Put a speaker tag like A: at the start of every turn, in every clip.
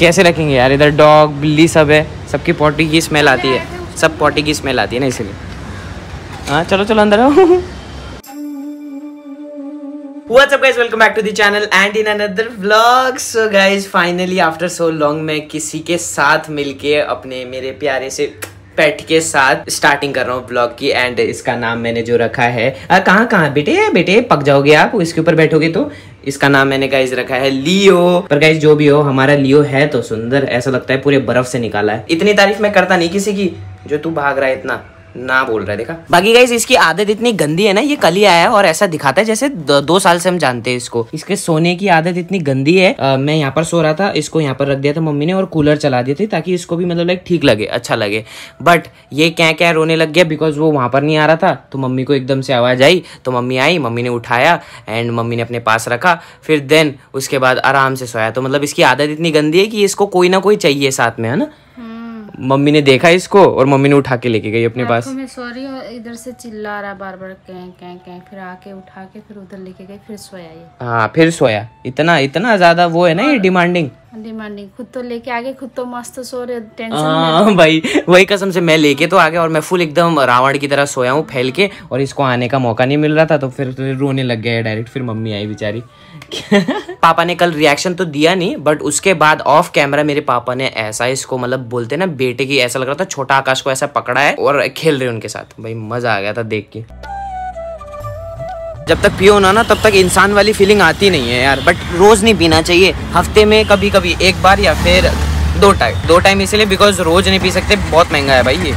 A: कैसे रखेंगे यार, इधर डॉग बिल्ली सब है, सबकी पॉटी की स्मेल आती है, सब पॉटी की स्मेल आती है ना इसलिए। हाँ चलो चलो अंदर आओ। What's up guys, welcome back to the channel and in another vlog. So guys, finally after so long मैं किसी के साथ मिलके अपने मेरे प्यारे से पेट के साथ स्टार्टिंग कर रहा हूँ ब्लॉग की। एंड इसका नाम मैंने जो रखा है, कहाँ बेटे पक जाओगे आप, इसके ऊपर बैठोगे तो। इसका नाम मैंने गाइस रखा है लियो। पर गाइस जो भी हो, हमारा लियो है तो सुंदर, ऐसा लगता है पूरे बर्फ से निकाला है। इतनी तारीफ मैं करता नहीं किसी की जो तू भाग रहा है इतना ना बोल रहा है, देखा। बाकी गाइस इसकी आदत इतनी गंदी है ना, ये कल ही आया है और ऐसा दिखाता है जैसे 2 साल से हम जानते हैं इसको। इसके सोने की आदत इतनी गंदी है। मैं यहाँ पर सो रहा था, इसको यहाँ पर रख दिया था मम्मी ने और कूलर चला दिए थे ताकि इसको भी मतलब लाइक ठीक लगे, अच्छा लगे। बट ये क्या रोने लग गया बिकॉज वो वहां पर नहीं आ रहा था। तो मम्मी को एकदम से आवाज आई तो मम्मी आई, मम्मी ने उठाया एंड मम्मी ने अपने पास रखा। फिर देन उसके बाद आराम से सोया। तो मतलब इसकी आदत इतनी गंदी है कि इसको कोई ना कोई चाहिए साथ में, है ना। मम्मी ने देखा इसको और मम्मी ने उठा के लेके गई अपने पास।
B: मैं सॉरी, इधर से चिल्ला रहा बार कैं, फिर आके उठा के फिर उधर लेके गई, फिर सोया ये। हाँ
A: फिर सोया। इतना ज्यादा वो है ना ये डिमांडिंग।
B: खुद तो लेके आगे, खुद तो मस्त सो रहे, टेंशन।
A: हाँ भाई वही कसम से मैं लेके तो आ गया और मैं फुल एकदम रावण की तरह सोया हूँ फैल के, और इसको आने का मौका नहीं मिल रहा था तो फिर रोने लग गया डायरेक्ट। फिर मम्मी आई बेचारी। पापा ने कल रिएक्शन तो दिया नहीं, बट उसके बाद ऑफ कैमरा मेरे पापा ने ऐसा इसको मतलब बोलते ना बेटे की, ऐसा लग रहा था छोटा आकाश को ऐसा पकड़ा है और खेल रहे उनके साथ। भाई मजा आ गया था देख के। जब तक पियो ना तब तक इंसान वाली फीलिंग आती नहीं है यार। बट रोज नहीं पीना चाहिए, हफ्ते में कभी कभी एक बार या फिर 2 टाइम इसलिए बिकॉज रोज नहीं पी सकते, बहुत महंगा है भाई ये।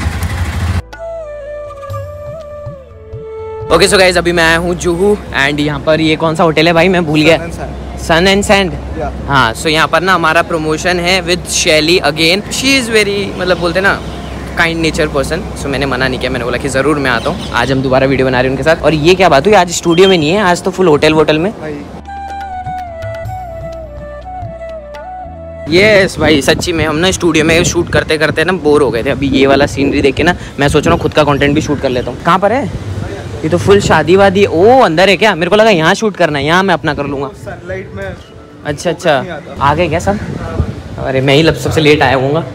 A: ओके सो गाइज अभी मैं आया हूँ जुहू एंड यहाँ पर ये कौन सा होटल है भाई, मैं भूल गया। Sun and sand. हाँ सो यहाँ पर ना हमारा प्रमोशन है विद शैली अगेन। शी इज़ वेरी मतलब बोलते ना काइंड नेचर पर्सन। सो मैंने मना नहीं किया, मैंने बोला कि ज़रूर मैं आता हूँ। आज हम दोबारा वीडियो बना रहे हैं उनके साथ। और ये क्या बात हुई, आज स्टूडियो में नहीं है, आज तो फुल होटल में। यस भाई सच्ची में हम ना स्टूडियो में शूट करते करते ना बोर हो गए थे। अभी ये वाला सीनरी देख के ना मैं सोच रहा हूँ खुद का कंटेंट भी शूट कर लेता हूँ। कहाँ पर है ये, तो फुल शादी वादी। ओ अंदर है क्या, मेरे को लगा यहाँ शूट करना है, यहाँ मैं अपना कर लूँगा सनलाइट में। अच्छा आ गए क्या सब। अरे मैं ही सबसे लेट आया हूँगा।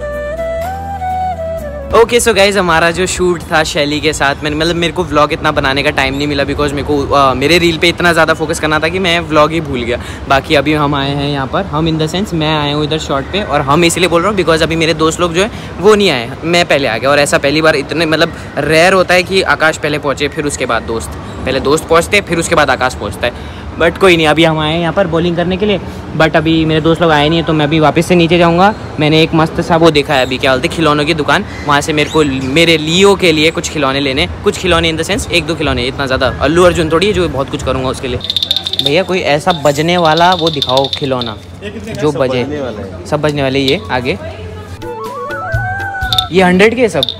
A: ओके सो गाइज हमारा जो शूट था शैली के साथ, मैंने मतलब मेरे को व्लॉग इतना बनाने का टाइम नहीं मिला बिकॉज मेरे को मेरे रील पे इतना ज़्यादा फोकस करना था कि मैं व्लॉग ही भूल गया। बाकी अभी हम आए हैं यहाँ पर, हम इन द सेंस मैं आया हूँ इधर शॉट पे, और हम इसलिए बोल रहा हूँ बिकॉज अभी मेरे दोस्त लोग जो है वो नहीं आए, मैं पहले आ गया। और ऐसा पहली बार इतने मतलब रेयर होता है कि आकाश पहले पहुँचे फिर उसके बाद दोस्त, पहले दोस्त पहुँचते फिर उसके बाद आकाश पहुँचता है। बट कोई नहीं, अभी हम आए हैं यहाँ पर बॉलिंग करने के लिए। बट अभी मेरे दोस्त लोग आए नहीं है तो मैं अभी वापस से नीचे जाऊँगा। मैंने एक मस्त सा वो देखा है अभी, क्या बोलते खिलौनों की दुकान, वहाँ से मेरे को मेरे लियो के लिए कुछ खिलौने लेने, कुछ खिलौने इन द सेंस 1-2 खिलौने, इतना ज़्यादा अल्लू अर्जुन थोड़ी है जो बहुत कुछ करूँगा उसके लिए। भैया कोई ऐसा बजने वाला वो दिखाओ खिलौना जो बजे। सब बजने वाले ये आगे, ये 100 के सब।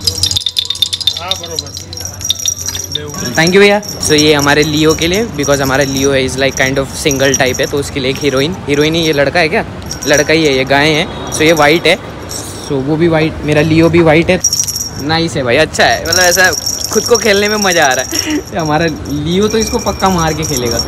A: थैंक यू भैया। सो ये हमारे लियो के लिए, बिकॉज हमारा लियो है is like kind of single type है, तो उसके लिए एक हीरोइन ही, ये लड़का है क्या, लड़का ही है, ये गाय है। सो ये वाइट है, सो वो भी वाइट, मेरा लियो भी वाइट है। नाइस है भाई, अच्छा है, मतलब ऐसा खुद को खेलने में मज़ा आ रहा है। हमारा लियो तो इसको पक्का मार के खेलेगा।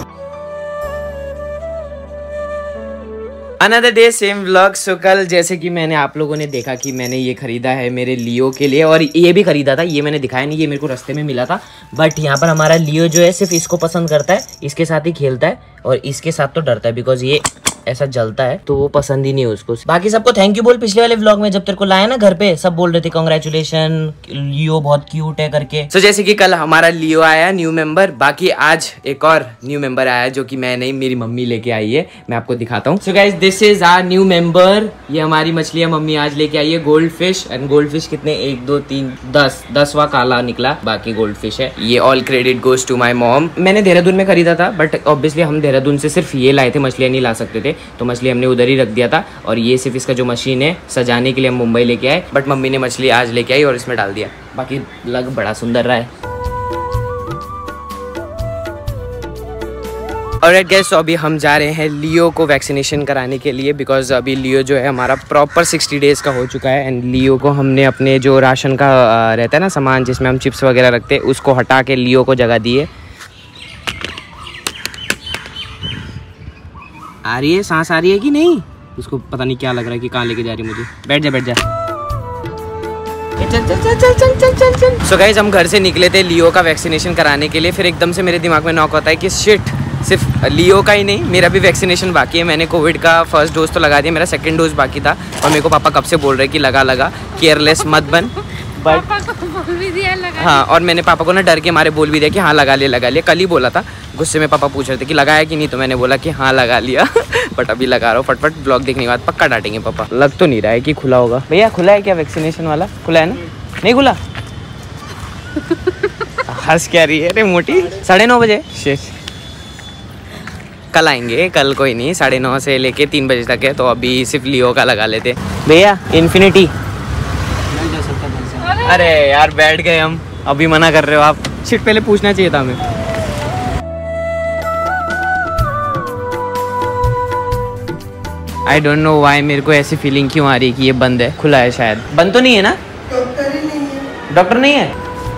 A: Another day same vlog. So कल जैसे कि मैंने आप लोगों ने देखा कि मैंने ये खरीदा है मेरे लियो के लिए, और ये भी खरीदा था, ये मैंने दिखाया नहीं, ये मेरे को रास्ते में मिला था। बट यहाँ पर हमारा लियो जो है सिर्फ इसको पसंद करता है, इसके साथ ही खेलता है और इसके साथ तो डरता है बिकॉज ये ऐसा जलता है तो वो पसंद ही नहीं है उसको। बाकी सबको थैंक यू बोल, पिछले वाले व्लॉग में जब तेरे को लाया ना घर पे सब बोल रहे थे कांग्रेचुलेशन लियो बहुत क्यूट है करके। सो जैसे कि कल हमारा लियो आया न्यू मेंबर, बाकी आज एक और न्यू मेंबर आया जो कि मैं नहीं, मेरी मम्मी लेके आई है, मैं आपको दिखाता हूँ। So guys this is our new member. ये हमारी मछलियाँ मम्मी आज लेके आई है, goldfish. And goldfish कितने, 1 2 3 10वां काला निकला, बाकी गोल्ड फिश है। ये all credit goes to my mom. मैंने देहरादून में खरीदा था बट ऑब्वियसली हम देहरादून से सिर्फ ये लाए थे, मछलियाँ नहीं ला सकते थे, तो मछली हमने उधर ही रख दिया था। और ये सिर्फ इसका जो मशीन है सजाने के लिए हम मुंबई लेके आए, बट मम्मी ने मछली आज लेके आई और इसमें डाल दिया। बाकी लग बड़ा सुंदर रहा है। ऑलराइट गाइस, तो अभी हम जा रहे हैं लियो को वैक्सीनेशन कराने के लिए बिकॉज अभी लियो जो है हमारा प्रॉपर 60 डेज़ का हो चुका है। एंड लियो को हमने अपने जो राशन का रहता है ना सामान जिसमें हम चिप्स वगैरह रखते हैं उसको हटा के लियो को जगह दी है। आ रही है सांस, आ रही है कि नहीं? उसको पता नहीं क्या लग रहा है कि कहाँ लेके जा रही है मुझे। बैठ जा बैठ जा। चल चल चल चल चल चल चल चल। सो गाइस हम घर से निकले थे लियो का वैक्सीनेशन कराने के लिए, फिर एकदम से मेरे दिमाग में नॉक होता है कि शिट, सिर्फ लियो का ही नहीं मेरा भी वैक्सीनेशन बाकी है। मैंने कोविड का फर्स्ट डोज तो लगा दिया, मेरा सेकंड डोज बाकी था और मेरे को पापा कब से बोल रहे कि लगा लगा, केयरलेस मत बन। बट बोल भी दिया लगा। हाँ, और मैंने पापा को ना डर के मारे बोल भी दिया कि हाँ लगा लिया। कल ही बोला था, गुस्से में पापा पूछ रहे थे कि लगाया कि नहीं, तो मैंने बोला कि हाँ लगा लिया। बट अभी लगा रहा हूँ, फटफट ब्लॉग देखने के बाद पक्का डांटेंगे पापा। लग तो नहीं रहा है कि खुला होगा। भैया खुला है क्या वैक्सीनेशन वाला? खुला है ना? नहीं खुला? हंस क्या रही है रे मोटी? 9:30 बजे शेष। कल आएंगे, कल कोई नहीं, 9:30 से लेके 3 बजे तक है, तो अभी सिर्फ लियो का लगा लेते। भैया इन्फिनिटी। अरे यार बैठ गए हम, अभी मना कर रहे हो आप। शिट, पहले पूछना चाहिए था हमें। आई डोंट नो वाई, मेरे को ऐसी फीलिंग क्यों आ रही है कि ये बंद है। खुला है शायद। बंद तो नहीं है ना? डॉक्टर नहीं है।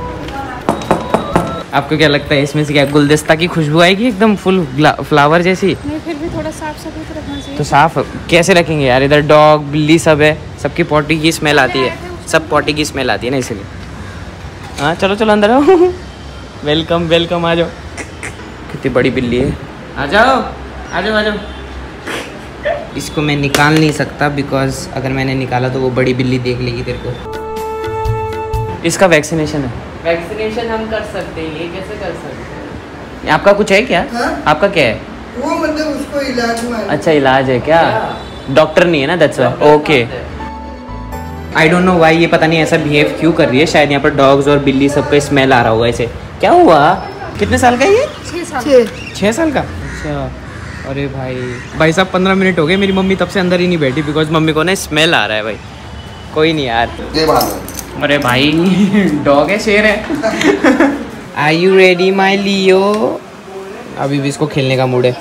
A: आपको क्या लगता है इसमें से क्या गुलदस्ता की खुशबू आएगी एकदम फुल फ्लावर जैसी? नहीं, फिर भी थोड़ा साफ सफाई रखना चाहिए। तो साफ कैसे रखेंगे यार, इधर डॉग बिल्ली सब है, सबकी पॉटी की स्मेल आती है, सब पॉटी की स्मेल आती है ना, इसलिए। हाँ चलो चलो अंदर आओ। वेलकम वेलकम, आ जाओ। कितनी बड़ी बिल्ली है। आ जाओ आ जाओ आ जाओ। इसको मैं निकाल नहीं सकता बिकॉज अगर मैंने निकाला तो वो बड़ी बिल्ली देख लेगी तेरे को। इसका वैक्सीनेशन है। वैक्सीनेशन हम कर सकते हैं, ये कैसे कर सकते हैं? आपका कुछ है क्या? हाँ? आपका क्या है? वो मतलब उसको इलाज में। अच्छा इलाज है क्या? डॉक्टर नहीं है ना, that's why. Okay. I don't know why, ये पता नहीं ऐसा बिहेव क्यों कर रही है। शायद यहाँ पर डॉग्स और बिल्ली सबका स्मेल आ रहा होगा इसे। क्या हुआ? कितने साल का है ये? 6 साल का। अच्छा अरे भाई साहब 15 मिनट हो गए, मेरी मम्मी तब से अंदर ही नहीं बैठी बिकॉज मम्मी को ना स्मेल आ रहा है भाई। कोई नहीं यार। अरे भाई डॉग है शेर है। Are you ready my Leo? अभी भी इसको खेलने का मूड है।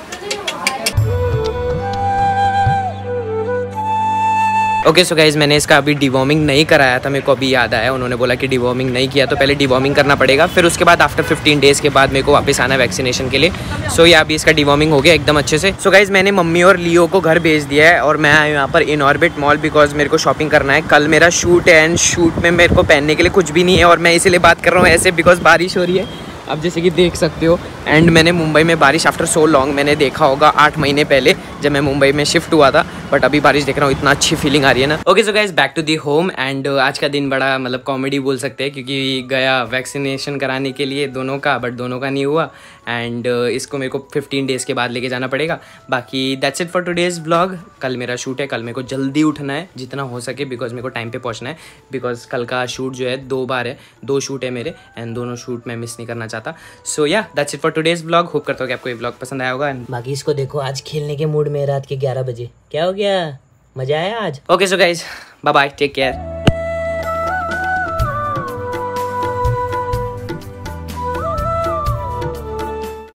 A: ओके सो गाइज मैंने इसका अभी डिवॉर्मिंग नहीं कराया था, मेरे को अभी याद आया। उन्होंने बोला कि डिवॉर्मिंग नहीं किया तो पहले डिवॉर्मिंग करना पड़ेगा, फिर उसके बाद आफ्टर 15 डेज़ के बाद मेरे को वापस आना है वैक्सीनेशन के लिए। सो ये अभी इसका डिवॉर्मिंग हो गया एकदम अच्छे से। सो गाइज मैंने मम्मी और लियो को घर भेज दिया है और मैं आया यहाँ पर इन ऑर्बिट मॉल बिकॉज मेरे को शॉपिंग करना है। कल मेरा शूट है एंड शूट में मेरे को पहनने के लिए कुछ भी नहीं है और मैं इसीलिए बात कर रहा हूँ ऐसे बिकॉज बारिश हो रही है अब जैसे कि देख सकते हो। एंड मैंने मुंबई में बारिश आफ्टर सो लॉन्ग मैंने देखा होगा 8 महीने पहले जब मैं मुंबई में शिफ्ट हुआ था, बट अभी बारिश देख रहा हूँ, इतना अच्छी फीलिंग आ रही है ना। Okay so guys back to the home and आज का दिन बड़ा मतलब कॉमेडी बोल सकते हैं क्योंकि गया वैक्सीनेशन कराने के लिए दोनों का, बट दोनों का नहीं हुआ एंड इसको मेरे को 15 डेज़ के बाद लेके जाना पड़ेगा। बाकी that's it for today's vlog. कल मेरा शूट है, कल मेरे को जल्दी उठना है जितना हो सके बिकॉज मेरे को टाइम पे पहुंचना है बिकॉज कल का शूट जो है 2 बार है, 2 शूट है मेरे एंड दोनों शूट मैं मिस नहीं करना चाहता। So yeah that's it for today's vlog. Hope करता हूँ कि आपको ये व्लॉग पसंद आया होगा। बाकी इसको देखो आज खेलने के मूड में रात के 11 बजे। क्या हो गया? मजा आया आज? Okay so guys bye bye, take care.